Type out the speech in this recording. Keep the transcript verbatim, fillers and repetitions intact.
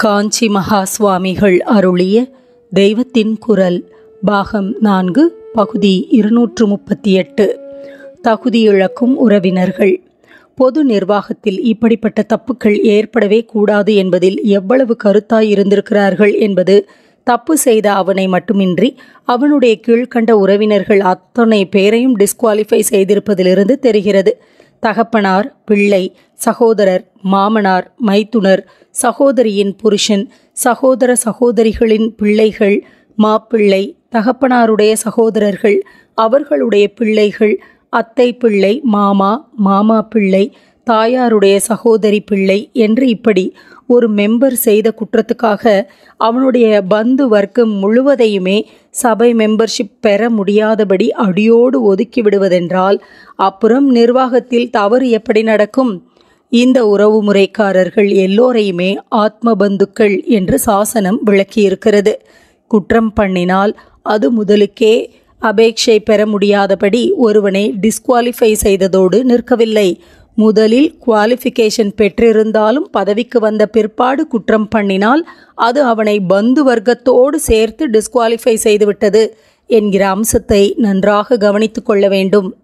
காஞ்சி மகா சுவாமிகள் அருளிய தெய்வத்தின் குரல் பாகம் நான்கு பகுதி இருநூற்று முப்பத்தி எட்டு. தகுதி இழக்கும் உறவினர்கள். பொது நிர்வாகத்தில் இப்படிப்பட்ட தப்புக்கள் ஏற்படவே கூடாது என்பதில் எவ்வளவு கருத்தாய் இருந்திருக்கிறார்கள் என்பது தப்பு செய்த அவனை மட்டுமின்றி அவனுடைய கீழ்கண்ட உறவினர்கள் அத்தனை பேரையும் டிஸ்குவாலிஃபை செய்திருப்பதிலிருந்து தெரிகிறது. தகப்பனார், பிள்ளை, சகோதரர், மாமனார், மைத்துனர், சகோதரியின் புருஷன், சகோதர சகோதரிகளின் பிள்ளைகள், மாப்பிள்ளை, தகப்பனாருடைய சகோதரர்கள், அவர்களுடைய பிள்ளைகள், அத்தை பிள்ளை, மாமா, மாமா பிள்ளை, தாயாருடைய சகோதரி பிள்ளை என்று இப்படி ஒரு மெம்பர் செய்த குற்றத்துக்காக அவனுடைய பந்து வர்க்கம் முழுவதையுமே சபை மெம்பர்ஷிப் பெற முடியாதபடி அடியோடு ஒதுக்கி விடுவதென்றால் அப்புறம் நிர்வாகத்தில் தவறு எப்படி நடக்கும்? இந்த உறவு முறைக்காரர்கள் எல்லோரையுமே ஆத்ம பந்துக்கள் என்று சாசனம் விளக்கியிருக்கிறது. குற்றம் பண்ணினால் அது முதலுக்கே அபேட்சை பெற முடியாதபடி ஒருவனை டிஸ்குவாலிஃபை செய்ததோடு நிற்கவில்லை. முதலில் குவாலிஃபிகேஷன் பெற்றிருந்தாலும் பதவிக்கு வந்த பிற்பாடு குற்றம் பண்ணினால் அது அவனை பந்து வர்க்கத்தோடு சேர்த்து டிஸ்குவாலிஃபை செய்துவிட்டது என்கிற அம்சத்தை நன்றாக கவனித்து கொள்ள வேண்டும்.